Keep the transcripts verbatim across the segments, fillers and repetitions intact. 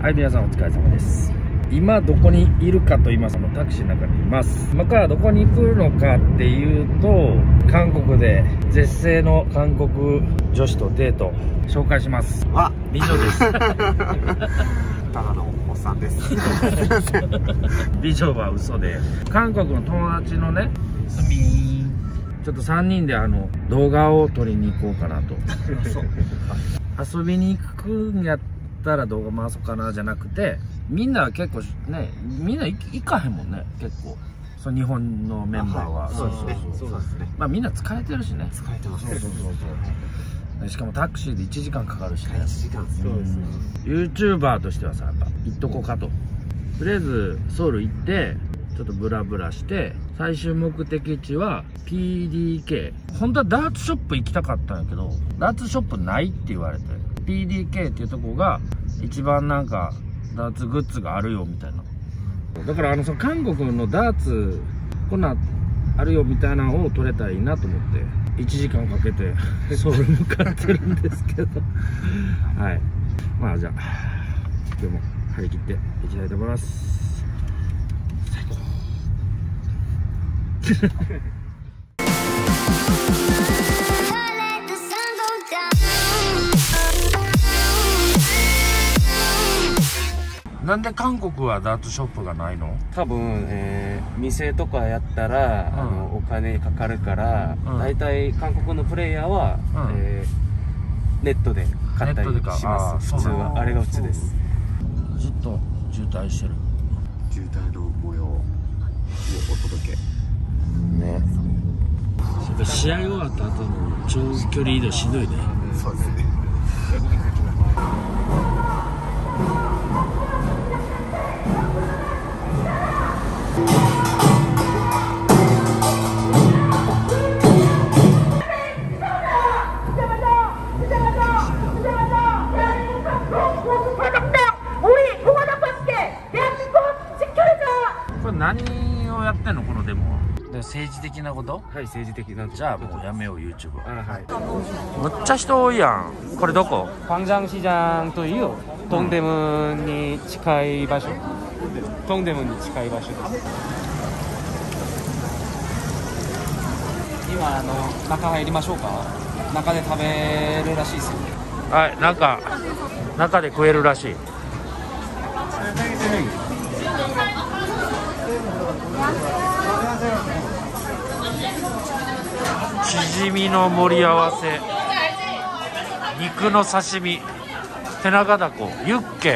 はい、皆さんお疲れ様です。今どこにいるかと言いますと、タクシーの中にいます。今からどこに来るのかっていうと、韓国で絶世の韓国女子とデート紹介します。 わ、 美女です。 ただのおっさんです。 美女は嘘で、韓国の友達のね、スミーンちょっとさんにんであの動画を撮りに行こうかなと。遊びに行くんやったら動画回そうかなじゃなくて、みんな結構ね、みんな行かへんもんね。結構その日本のメンバーは、 そうですね、そうですね。 まあみんな疲れてるしね。 疲れてます。 そうそうそうそう。しかもタクシーでいちじかんかかるしね。 いちじかん。そうですね。 YouTuber としてはさ、やっぱ行っとこうかと。とりあえずソウル行ってちょっとブラブラして、最終目的地は ピーディーケー。 本当はダーツショップ行きたかったんやけど、ダーツショップないって言われて、 ピーディーケー っていうとこが一番なんかダーツグッズがあるよみたいな。だからあのその韓国のダーツこんなあるよみたいなのを撮れたらいいなと思っていちじかんかけてソウル向かってるんですけどはい、まあじゃあ今日も張り切っていきたいと思います。最高。なんで韓国はダーツショップがないの？ 多分、えー、店とかやったら、うん、あのお金かかるから、うん、大体韓国のプレイヤーは、うん、えー、ネットで買ったりします。普通はあれが普通です。 ずっと渋滞してる。 渋滞の模様をお届けね。試合終わった後の長距離移動しんどいね。 そうですね。 これ何をやってんのこのデモは？政治的なこと？ はい、政治的な。 じゃあもうやめよう YouTube。 あ、はい。 むっちゃ人多いやん。これどこ？ 광장시장というトンデムに近い場所。トンデムに近い場所です。今あの中入りましょうか。中で食べるらしいですよ。 はい、中中で食えるらしい。チヂミの盛り合わせ、肉の刺身、手長だこ、ユッケ。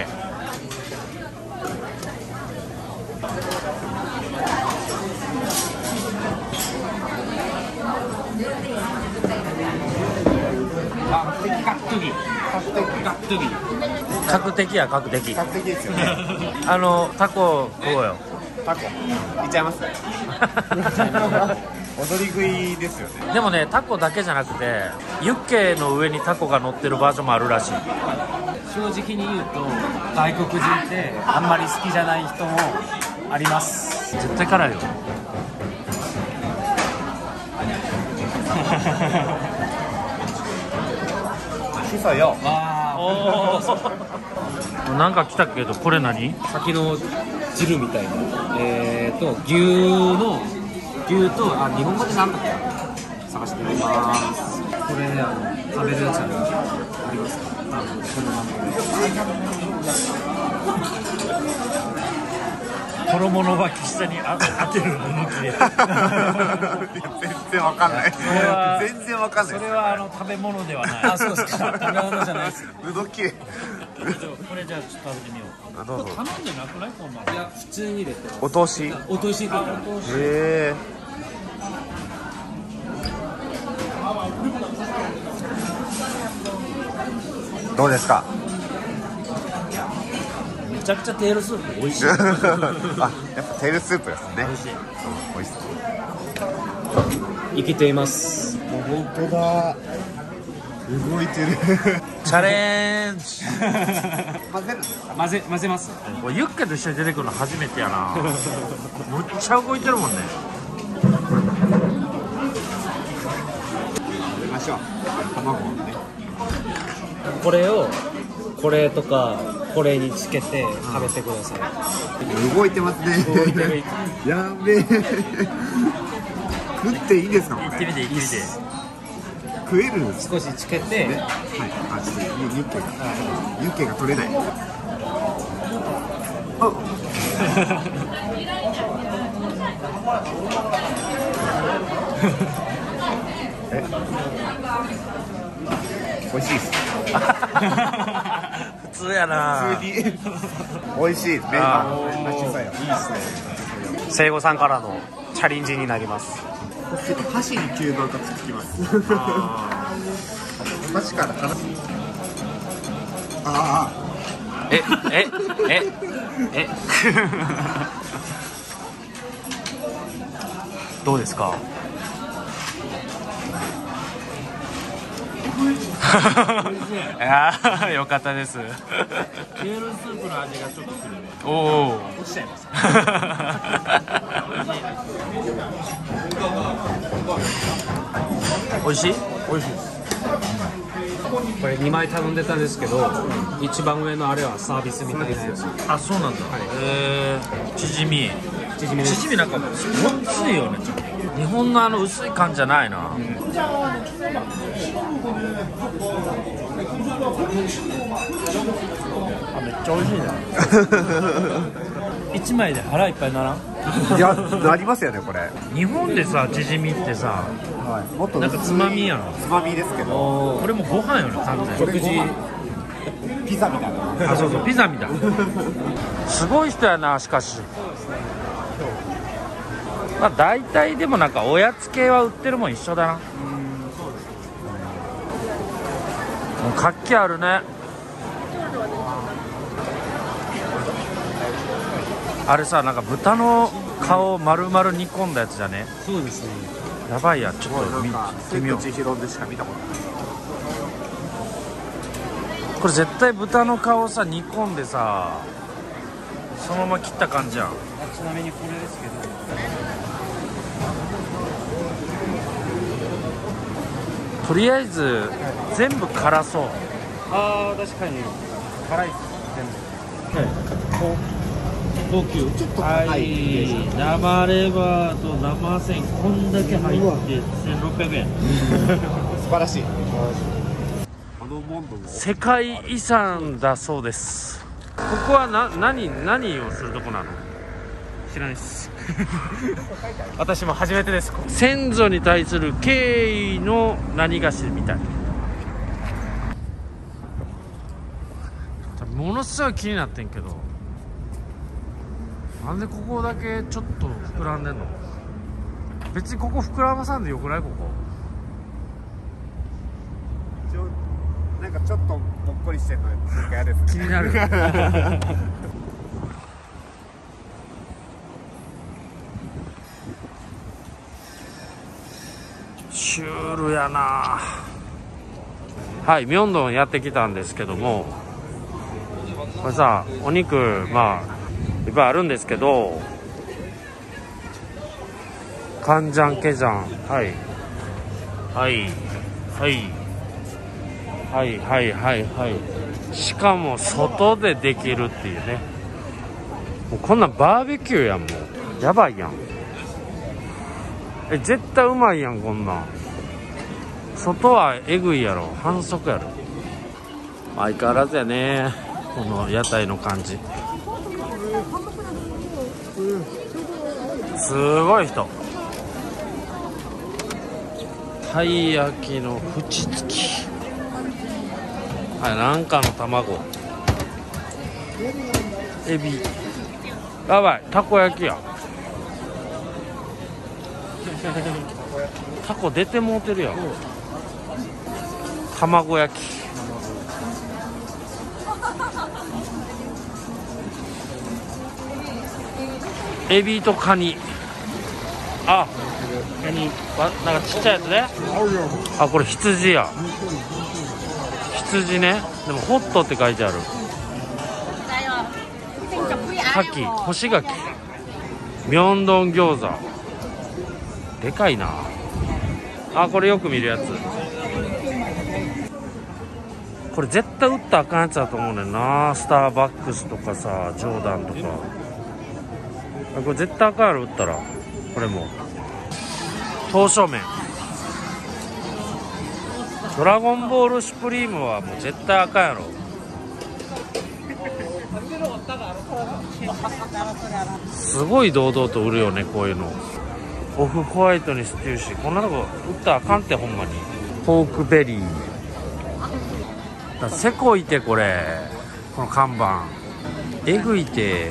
角的や角的。 角的ですよね。 あのタコ食おうよ。 タコいっちゃいます。踊り食いですよね。 でもね、タコだけじゃなくてユッケの上にタコが乗ってるバージョンもあるらしい。 正直に言うと外国人ってあんまり好きじゃない人もあります。 絶対辛いよ。 シソよ。 おお。なんか来たけど、これ何？ 先の汁みたいな。えーと牛の牛と、あ、日本語でなんだっけ？探してみます。これあの食べるやつありますか？あのこのまま衣の脇下にあ当てるの抜きで。 全然わかんない。全然わかんない。 それはあの食べ物ではない。 あ、そうですか。食べ物じゃないです。 うどき。 これじゃあちょっと食べてみよう。 どうぞ。 頼んでなくない？こんなの。 いや、普通に入れて。 お通し。 お通しとか。 へえ。どうですか？ めちゃくちゃテールスープ美味しい。 あ、やっぱテールスープですね。 美味しい。 美味しそう。 生きています。 もう本当だ。動いてる。 チャレンジ。 混ぜるんですか？ 混ぜ混ぜます。 これユッケと一緒に出てくるの初めてやな。むっちゃ動いてるもんね。 食べましょう。卵をね。 これをこれとかこれにつけて食べてください。 動いてますね。やべえ。食っていいですか？ 行ってみて行ってみて。 食えるんです少しつけて、 ね。はい。あ、ちょっとユッケがユッケが取れない。あ。え。美味しいです。 普通やな。 普通に美味しい。 あー、いいですね。 生後さんからのチャレンジになります。 箸に吸盤がつきます。箸から離す。ああ。 ええええどうですか？いやー、よかったです。 ケールスープの味がちょっとするね。 おお。 落ちちゃいます。 美味しい？ 美味しいです。 これにまい頼んでたんですけど、一番上のあれはサービスみたいなやつ。 あ、そうなんだ。へえ。チヂミ。 チヂミです。 チヂミなんかもう薄いよね。ちょっと日本のあの薄い感じじゃないな。うん、あ、めっちゃ美味しいね。一枚で腹いっぱいならん？ いや、なりますよねこれ。 日本でさ、チヂミってさ、 はい、もっとなんかつまみやん。 つまみですけど、 これもご飯よね、完全に。 食事ピザみたいな。 あ、そうそう、ピザみたい。すごい人やな、しかし。まあ大体でもなんかおやつ系は売ってるもん一緒だな。もう活気あるね。あれさ、なんか豚の顔を丸々煮込んだやつじゃね？ そうですね。 やばいや、ちょっと見てみよう。 千尋でしか見たことない。 これ絶対豚の顔さ煮込んでさ、そのまま切った感じやん。 ちなみにこれですけど、 とりあえず全部辛そう。 ああ確かに辛いです全部。高級。 ちょっとは高い。 い、生レバーと生鮮こんだけ入ってせんろっぴゃくえん。 素晴らしい。あのモンドも世界遺産だそうです。ここはな何何をするとこなの？ 知らないです。私も初めてです。 先祖に対する敬意の何菓子みたい。ものすごい気になってんけど、なんでここだけちょっと膨らんでんの？別にここ膨らまさんでよくない？ここちょなんかちょっともっこりしてるのなんか嫌です、ね、 気になる。シュールやな。はい、ミョンドンやってきたんですけども、これさ、お肉まあいっぱいあるんですけど、カンジャンケジャン、はいはいはいはいはいはいはい、しかも外でできるっていうね。もうこんなんバーベキューやん。もうやばいやん。え、絶対うまいやんこんなん。外はえぐいやろ、反則やろ。相変わらずやね、この屋台の感じ。すごい人。たい焼きの縁付き、はい、なんかの卵、エビ、やばい、たこ焼きや。タコ出てもうてるやん。卵焼き、エビとカニ。あ、カニわ、なんかちっちゃいやつね。あ、これ羊や。羊ね。でもホットって書いてある。カキ、干し柿、ミョンドン餃子、でかいなあ。これよく見るやつ。 これ絶対打ったらあかんやつだと思うねんな。スターバックスとかさ、ジョーダンとか。これ絶対あかんやろ、打ったら。これも刀削麺。ドラゴンボールシュプリームはもう絶対あかんやろ。すごい堂々と売るよね、こういうの。オフホワイトにステューシー、こんなとこ打ったらあかんって、ほんまに。ポークベリーだ、せこいて、これこの看板えぐいて。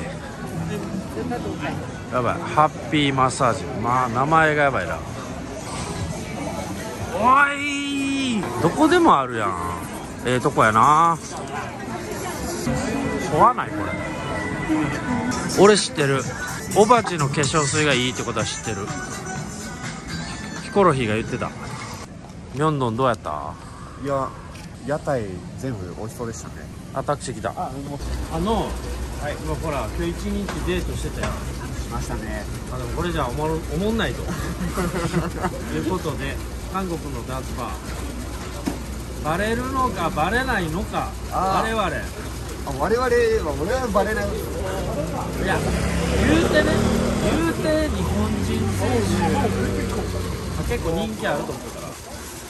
やばい、ハッピーマッサージ、まあ名前がやばいな。おい、どこでもあるやん。ええー、とこやな。しょうがないこれ。俺知ってる。オバチの化粧水がいいってことは知ってる。ヒコロヒーが言ってた。ミョンドンどうやった？ いや、屋台全部美味しそうでしたね。 あ、タクシー来た。 あ、 あの、はい、今ほら今日一日デートしてたよ。 しましたね。 あ、でもこれじゃおもろおもんないということで、韓国のダーツバーバレるのかバレないのか。我々 あ我々は俺はバレない。 いや、言うてね、言うて日本人選手結構人気あると思うから、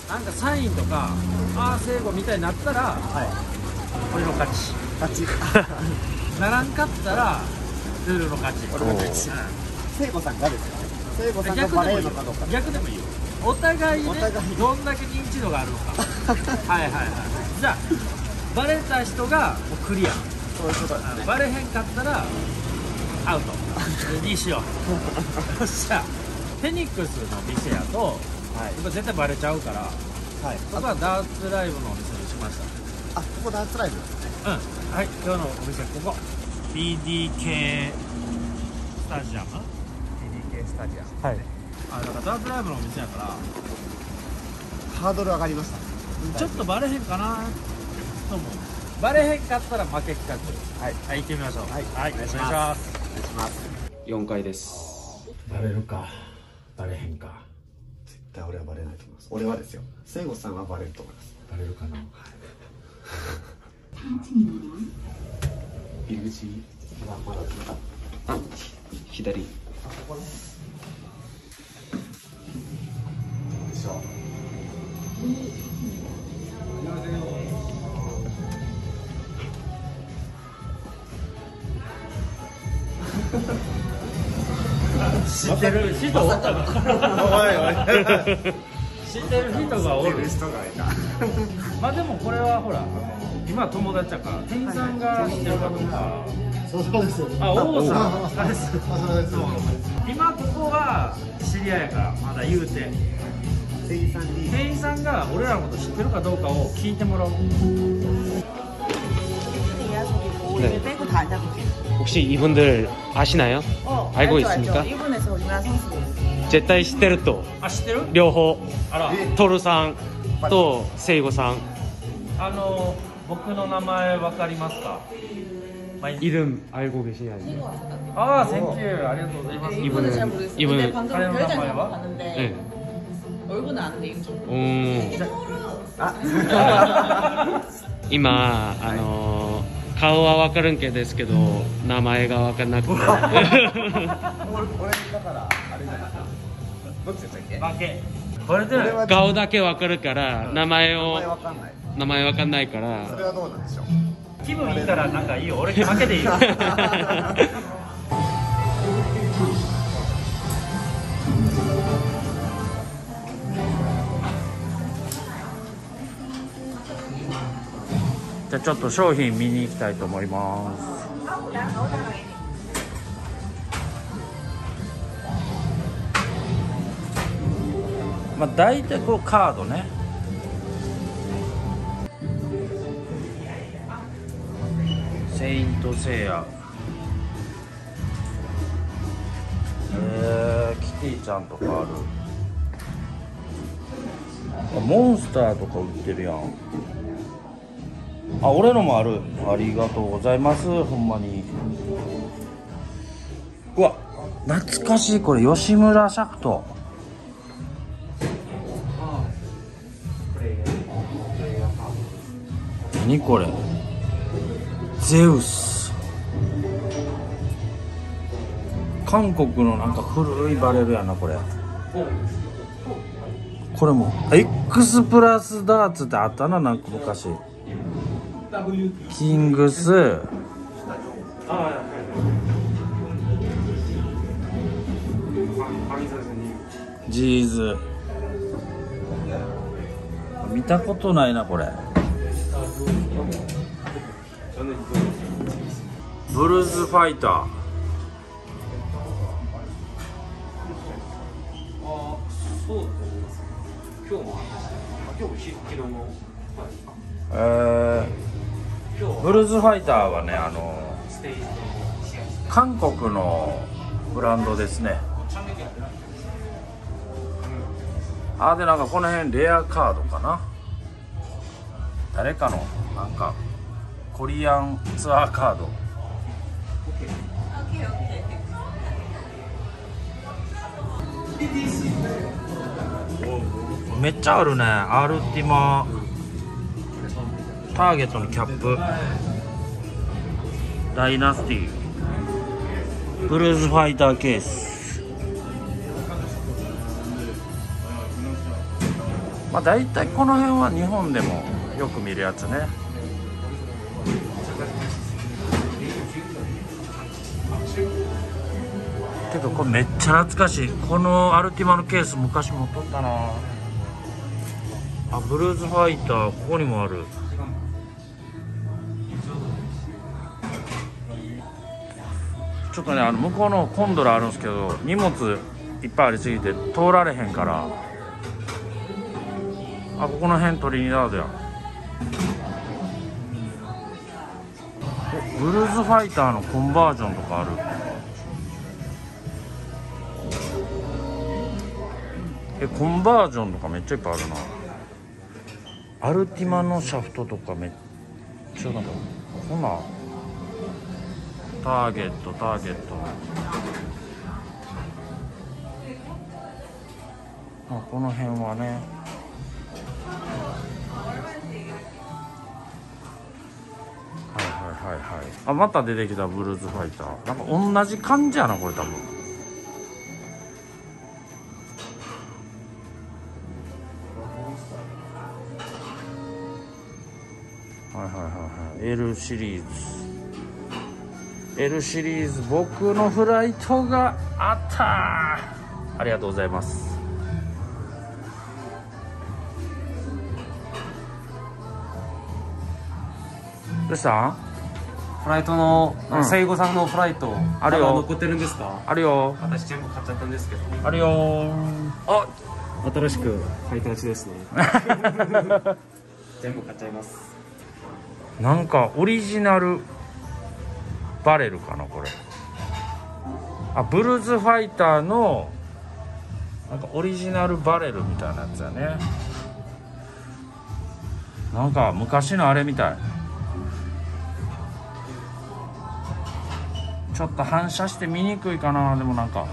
なんかサインとかあー聖子みたいになったら、はい、俺の勝ち勝ちならんかったらルールの勝ち。 俺の勝ち。聖子さんがですよね。聖子さんがバレるのかどうか。 逆でもいいよ。お互いね、どんだけ認知度があるのかはいはいはい。じゃあバレた人がもうクリア。 そういうことですね。 バレへんかったらアウトにしよう。よっしゃ。フェニックスの店やと、はい、絶対バレちゃうから、はい、そこはダーツライブのお店にしました。 あ、ここダーツライブですね。 うん。はい、今日のお店ここ ピーディーケー スタジアムピーディーケー スタジアム。 はい。あ、だからダーツライブのお店やからハードル上がりました。 ちょっとバレへんかなと思う。バレへんかったら負け企画。はい、はい、行ってみましょう。はい、はい、お願いします。お願いします。 よんかいです。 バレるかバレへんか。 絶対俺はバレないと思います。俺はですよ。聖子さんはバレると思います。 バレるかな。 入り口はまだあ、左。 あ、ここですでしょう。 知ってる人おったか。知ってる人がおる。まあでもこれはほら、今友達やから店員さんが知ってるかとか。 そうそうです。 あ、王さん。あれです。今ここは知り合いやからまだ言うて。 店員さんに。 店員さんが俺らのこと知ってるかどうかを聞いてもらおう。 네. 빼고 다 앉아볼게요. 혹시 이분들 아시나요? 어, 알고 알죠, 있습니까? 알죠. 일본에서 우리나라 선수들. 絶対知ってると。 あ、知ってる？ 両方。 あら。 トルさんと聖子さん。 あの僕の名前わかりますか？ 이름 알고 계시나요? 아, 땡큐. 아리가또 고자이마스. 이분은 잘 모르겠어요. 근데 이분은 방금 카레노 별장 나빠요? 봤는데 네. 얼굴은 아는데 이름 좀. 음. 아. 今あのー、顔はわかるんけですけど名前がわかんなくて。 俺だからあれじゃないですか。どっちでしたっけ？ 負け。これで顔だけわかるから名前を名前わかんない。 名前わかんないから。 それはどうなんでしょう。 気分いいからなんかいいよ。俺負けでいいよ。じゃあちょっと商品見に行きたいと思います。まあ大体こうカードね。セイントセイヤ。えー、キティちゃんとかある。あ、モンスターとか売ってるやん。あ、俺のもある。ありがとうございます。ほんまに。うわ、懐かしい。これ吉村シャクト。 何これ、ゼウス。韓国のなんか古いバレルやなこれ。これも X プラスダーツってあったな、なんか昔。キングス、ジーズ。見たことないなこれ。ブルーズファイター。えー、ブルーズファイターはね、あの韓国のブランドですね。あーで、なんかこの辺レアカードかな、誰かのなんかコリアンツアーカード。めっちゃあるね。アルティマ、ターゲットのキャップ、ダイナスティ、ブルーズファイターケース。まあ大体この辺は日本でもよく見るやつね。けどこれめっちゃ懐かしい。このアルティマのケース昔持っとったなあ。ブルーズファイター、ここにもある。ちょっとね、あの向こうのコンドラあるんですけど、荷物いっぱいありすぎて通られへんから、あ、ここの辺トリニダードや。ブルーズファイターのコンバージョンとかある。え、コンバージョンとかめっちゃいっぱいあるな。アルティマのシャフトとかめっちゃなんか、こんなターゲットターゲットまあこの辺はね、はいはいはいはい。あ、また出てきたブルーズファイター。なんか同じ感じやなこれ多分。はいはいはいはい。L シリーズ L シリーズ、僕のフライトがあった。ありがとうございます。どうしたん？ フライトの、 うん、 生後さんのフライトあるよ。 残ってるんですか？ あるよ。 私全部買っちゃったんですけど。 あるよ。 あ、新しく買いたちですね。全部買っちゃいます。 なんかオリジナルバレルかなこれ。あ、ブルーズファイターのなんかオリジナルバレルみたいなやつやね。なんか昔のあれみたい。ちょっと反射して見にくいかな。でもなんか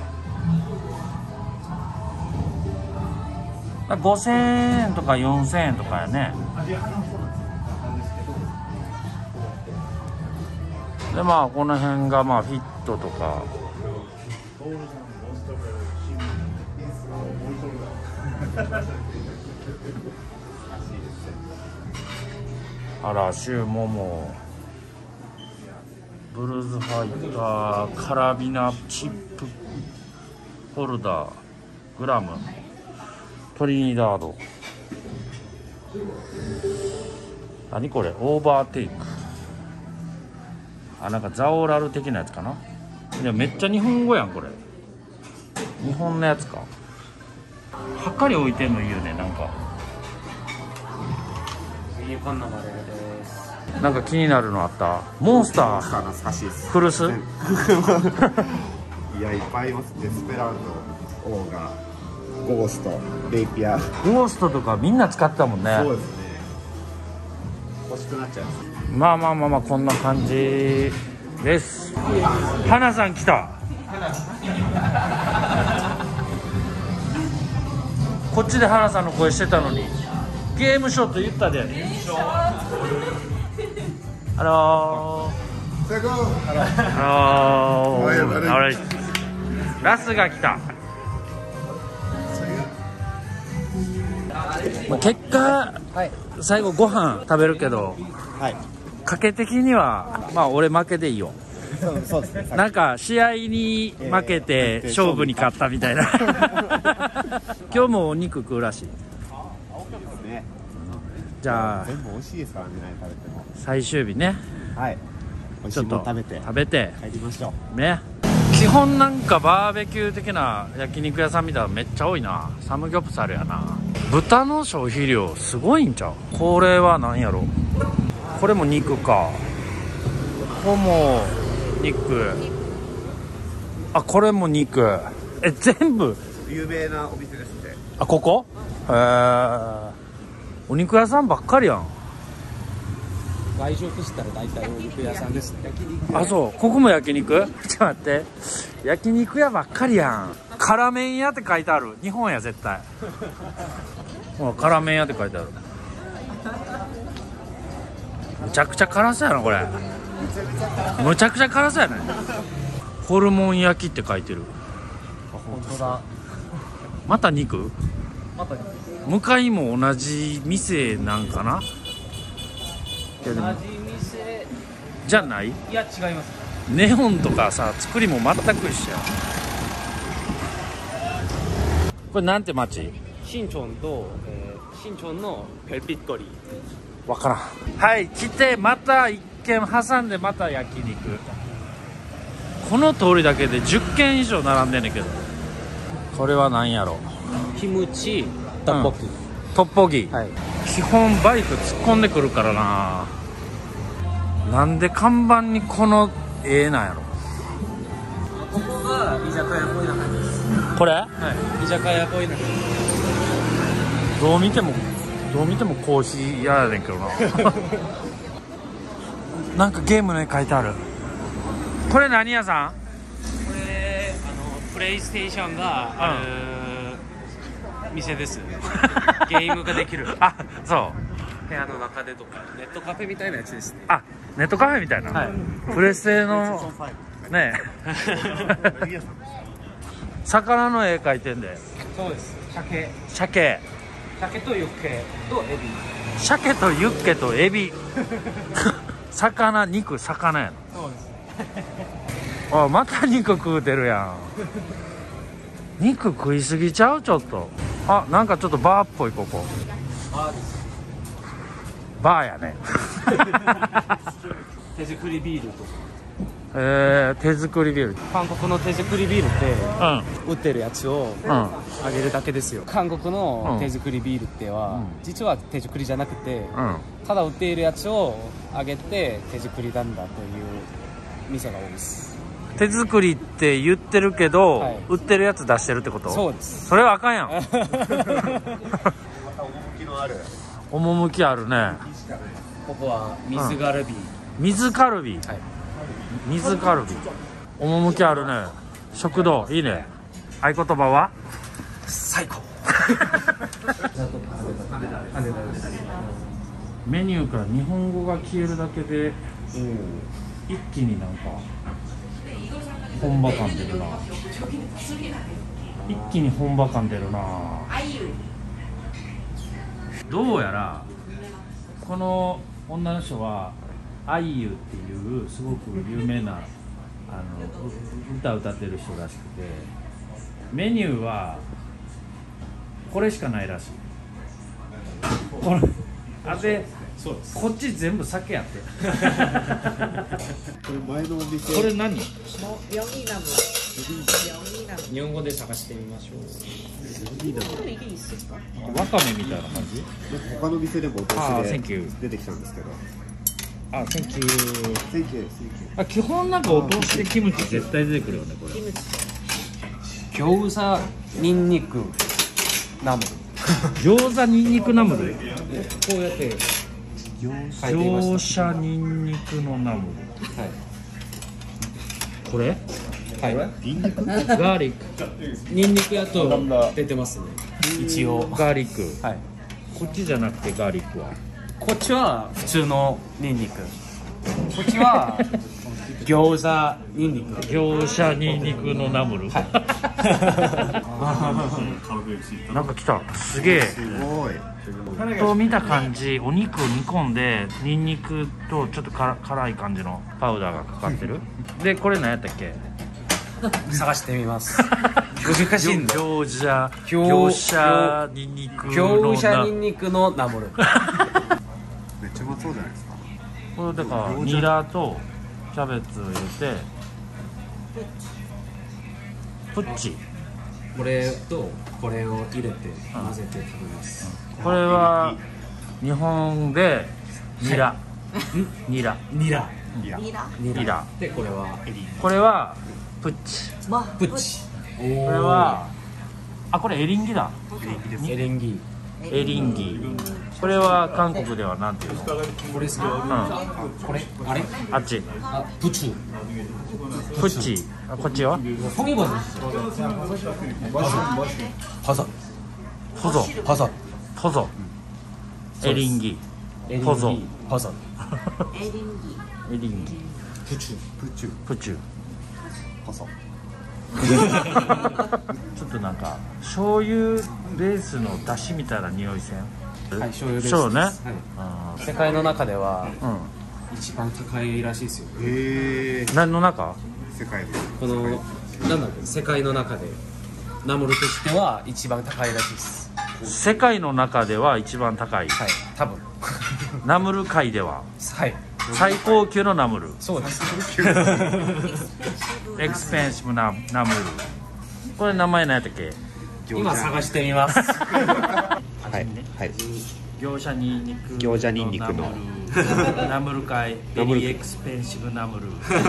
ごせんえんとかよんせんえんとかやね。でまあこの辺がまあフィットとか。あら、シューモモ、ブルーズファイター、カラビナチップホルダー、グラム、トリニダード。何これ、オーバーテイク。あ、なんかザオラル的なやつかな。いやめっちゃ日本語やんこれ。日本のやつか。はかり置いてんのいいよね。なんかミニパンのバレルです。 なんか気になるのあった？モンスター懐かしいです。 フルスいや、いっぱいいます。デスペラード、オーガ、ゴースト、レイピア。 ゴーストとかみんな使ってたもんね。 そうですね。欲しくなっちゃいます。 まあまあまあまあこんな感じです。花さん来た。こっちで花さんの声してたのにゲームショーと言ったで。 Halo. Halo. Halo. ラスが来た。結果、はい、最後ご飯食べるけど、はい、賭け的にはまあ俺負けでいいよ。そうそうですね、なんか試合に負けて勝負に勝ったみたいな。今日もお肉食うらしい。じゃあ全部美味しいですからね、食べても。最終日ね、はい、ちょっと食べて食べて帰りましょうね。基本なんかバーベキュー的な焼肉屋さんみたいなのめっちゃ多いな。サムギョプサルやな。豚の消費量すごいんちゃう？これは何やろ。これも肉か。ここも肉。あ、これも肉。え、全部有名なお店ですね。 あ、ここ？へー、お肉屋さんばっかりやん。 外食したら大体お肉屋さんですね。 あ、そう、ここも焼肉？ちょっと待って、焼肉屋ばっかりやん。辛麺屋って書いてある。日本や絶対。ほら、辛麺屋って書いてある。むちゃくちゃ辛そうやなこれ。むちゃくちゃ辛そうやね。ホルモン焼きって書いてる。 あ、本当だ。 また肉？ また肉。 向かいも同じ店なんかな。 同じ店じゃない？ いや違います。 ネオンとかさ、作りも全く一緒や。これなんて町？ 新町と、えー、新町の별빛거리。 わからん。はい、来てまた一軒挟んでまた焼肉。この通りだけでじゅっけん以上並んでんねんけど。これは何やろ。 キムチトッポギ、うん、 トッポギ、 はい、 基本バイク突っ込んでくるからな。なんで看板にこの絵なんやろ。 ここが居酒屋っぽいな感じです。 これ？ はい、居酒屋っぽいな感じ。 どう見てもどう見てもコーヒー屋やねんけどな。なんかゲームの絵描いてある。これ何屋さん？ これあのプレイステーションがある、うん、店です。ゲームができる。 あ、そう。 部屋の中でとかネットカフェみたいなやつですね。 あ、ネットカフェみたいな。はい、プレステのねえ。魚の絵描いてんで。 そうです。鮭。 鮭。 鮭とユッケとエビ。 鮭とユッケとエビ。魚、肉、魚やの。 そうです。 あ、また肉食うてるやん。肉食いすぎちゃうちょっと。あ、なんかちょっとバーっぽいここ。 バーです。 バーやね。 手作りビールとか。 えー、手作りビール。 韓国の手作りビールって、うん、売ってるやつを、うん、あげるだけですよ。韓国の手作りビールっては、うん、実は手作りじゃなくて、うん、ただ売っているやつをあげて手作りなんだという店が多いです。 手作りって言ってるけど、はい、売ってるやつ出してるってこと？ そうです。 それはあかんやん。 また趣のある。 趣あるね。 ここは水カルビ、うん、 水カルビ、はい、水カルビ、趣あるね。食堂いいね。合言葉は最高。 メニューから日本語が消えるだけで、うん、一気になんか本場感出るな。一気に本場感出るな。どうやらこの女の人はあいゆっていうすごく有名なあの歌を歌ってる人らしくて、メニューはこれしかないらしい。これあでそうです。こっち全部酒やって。これ前のお店。 これ何？ もうヨギナム。 日本語で探してみましょう。 わかめみたいな感じ？ 他の店でもお通しで出てきたんですけど。 あ、センキュー。 センキュー。 あ、基本なんかお通しでキムチ絶対出てくるよねこれ。キムチ。 餃子ニンニクナムル。 餃子ニンニクナムル。こうやって餃子ニンニクのナムル。はい。これ？ はい。 ニンニク？ガーリック。 ニンニクやと出てますね。一応。 ガーリック。 はい。 こっちじゃなくてガーリックは。 こっちは普通のニンニク。 こっちは餃子ニンニク。 餃子ニンニクのナムル、はい、なんか来た。すげえ。 すごい。 と見た感じ、お肉を煮込んでニンニクとちょっとから辛い感じのパウダーがかかってる。でこれ何やったっけ？ 探してみます。難しいんだ。 餃子餃子ニンニクの餃子ニンニクのナムル。 めっちゃうまそうじゃないですか。 これだからニラとキャベツを入れてプッチ、 これとこれを入れて混ぜて食べます。 これは日本でニラ、ニラニラいやニラニラで、これはこれはプッチ、 プッチ。 これはあ、これエリンギだ。 エリンギ。 エリンギ。これは韓国ではなんていうの？ これですか？これあれ？ あっちあ、プチ。 プッチ。あ、こっちはパザポゾパザポゾエリンギポゾパザエリンギエリンギプチプチュプチュこそちょっとなんか醤油ベースの出汁みたいな匂いせん？ はい、醤油です。 そうね、 はい、世界の中ではう一番高いらしいですよ。 へえ。 ん。何の中？ 世界でこのなんだっけ、世界の中でナムルとしては一番高いらしいです。 世界の中では一番高い。 はい、多分。 ナムル界でははい、 最高級のナムル。 そうです。 エクスペンシブなナムル。これ名前何やったっけ？ 今探してみます。 はいはい餃子ニンニク餃子ニンニクのナムルナムル界ベリーエクスペンシブナムル。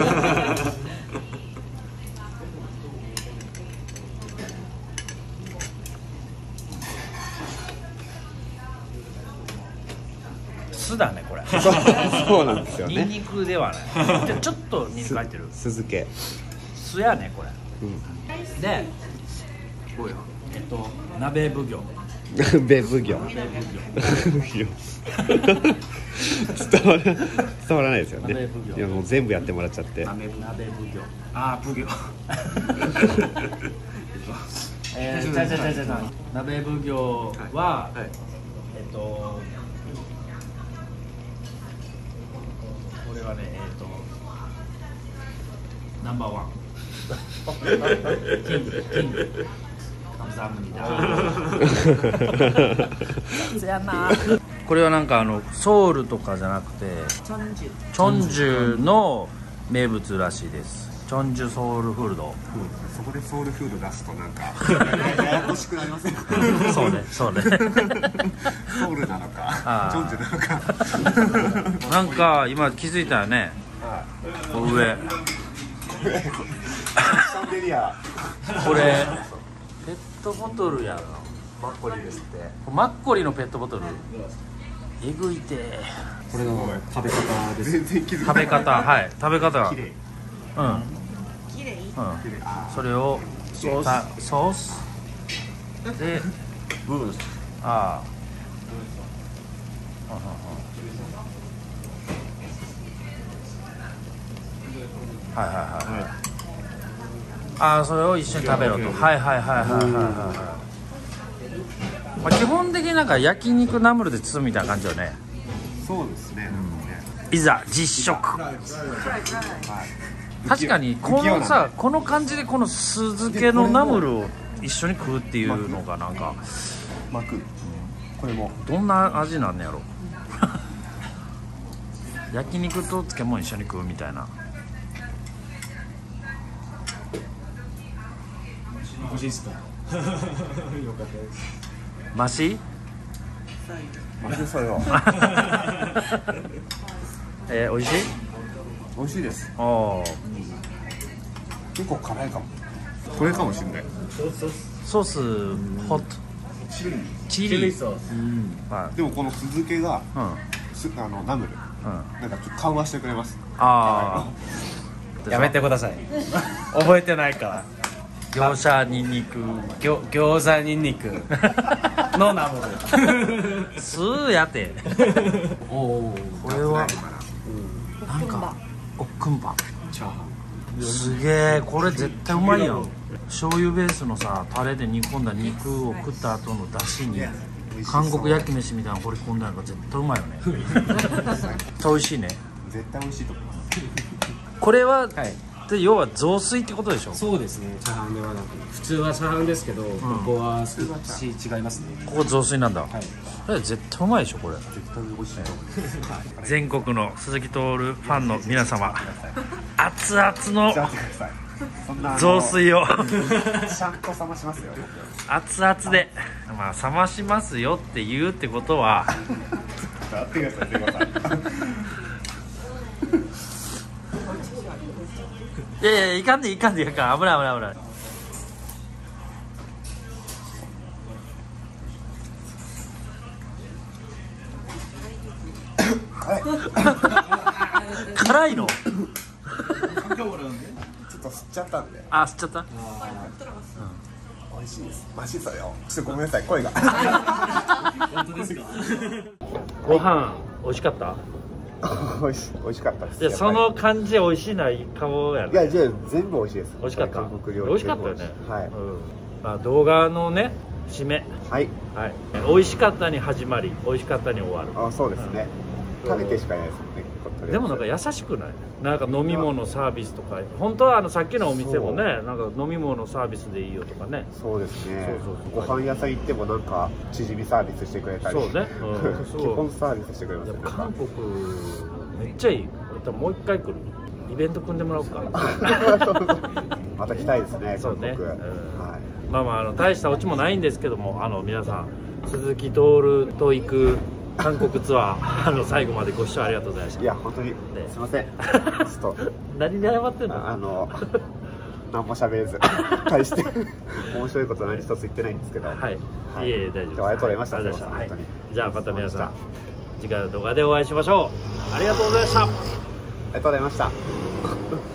酢だねこれ。 そうそうなんですよニンね。 ニクではない。じゃちょっとニンニク入ってる。 酢漬け。 酢やねこれ。 うん。 で、えっと鍋奉行。 ベブギョ。 鍋奉行。 伝わら伝わらないですよね。 鍋奉行いやもう全部やってもらっちゃって。 鍋奉行。 あー、奉行。 えー、じゃじゃじゃじゃじゃ鍋奉行は、 はいえっとこれはねえっとナンバーワン。キングキング。これはなんかあのソウルとかじゃなくてチョンジュチョンジュの名物らしいです。チョンジュソウルフード。 そこでソウルフード出すとなんかややこしくなりません？ そうねそうね。 ソウルなのかチョンジュなのか。 なんか今気づいたよね。こう上シャンデリア。 これペットボトルやろ。マッコリですって。マッコリのペットボトルえぐいて。 これの食べ方です。 全然気づ食べ方、はい食べ方が綺麗。 うんうんきれいそれをソースソースでブース。 ああはいはいはいああそれを一緒に食べろと。はいはいはいはいはいはい、まあ、基本的になんか焼肉ナムルで包むみたいな感じよね。 そうですね。 いざ実食。確かにこのさこの感じでこの酢漬けのナムルを一緒に食うっていうのがなんか巻く。これもどんな味なんねやろ。焼肉と漬物一緒に食うみたいな。 美味しいですか？よかったです。 マシ？ 巻くそれはえー、美味しい？ 美味しいです。 ああ結構辛いかも。これかもしれない。 ソースホットチリソース。 はでもこの酢漬けがいうんうんすあのナムルなんかちょっと緩和してくれます。 ああやめてください。覚えてないから。 餃子ニンニク餃餃子ニンニクのナムル。 酢やて。 おお。 これはなんかおっくんばチャーハン。 すげえ、これ絶対うまいやん。醤油ベースのさタレで煮込んだ肉を食った後の出汁に韓国焼き飯みたいなの掘り込んだのが絶対うまいよね。美味しいね。 絶対美味しいと思います。 これは、 はい。 で要は雑炊ってことでしょ。 そうですね。チャーハンではなく、普通はチャーハンですけど、ここは少し違いますね。 ここ雑炊なんだ。 はい。 これ絶対うまいでしょこれ。 絶対美味しいと思います。 全国の鈴木徹ファンの皆様、熱々のじゃあ待ってください。そんなあの雑炊をちゃんと冷ましますよ。 熱々で、まあ冷ましますよって言うってことは待ってください。すいません。 いやいやいかんでいかんでいかん、危ない危ない危ない。辛いの？ ちょっと吸っちゃったんで。 あ、吸っちゃった。 美味しいです。マジそれよ。ちょっとごめんなさい、声が。 本当ですか？ ご飯美味しかった？ 美味し美味しかったです。 でその感じ美味しいな顔やね。 いや、じゃあ全部美味しいです。 美味しかった。 韓国料理美味しかったよね。 はい。 うん。まあ動画のね締め。 はい。 はい。美味しかったに始まり、美味しかったに終わる。 あ、そうですね。食べてしかいないですもんね。 でもなんか優しくない？なんか飲み物サービスとか、本当はあのさっきのお店もね、なんか飲み物サービスでいいよとかね。 そうですね。 そうそうそうご飯屋さん行ってもなんかチヂミサービスしてくれたり。 そうね。うん、そう基本サービスしてくれますね。 韓国めっちゃいい。多分もう一回来る。イベント組んでもらおうか。 また来たいですね。 そうね。 韓国。 うんはい。 まあまああの大したオチもないんですけども、あの皆さん鈴木徹と行く韓国ツアーあの最後までご視聴ありがとうございました。 いや本当にすいません。ちょっと何で謝ってんの？ ああの何も喋れず対して面白いこと何一つ言ってないんですけど。 はい。 はいいえいえ大丈夫です。 ありがとうございました。 ありがとうございました。 本当に。 じゃあまた皆さん次回の動画でお会いしましょう。ありがとうございました。 ありがとうございました。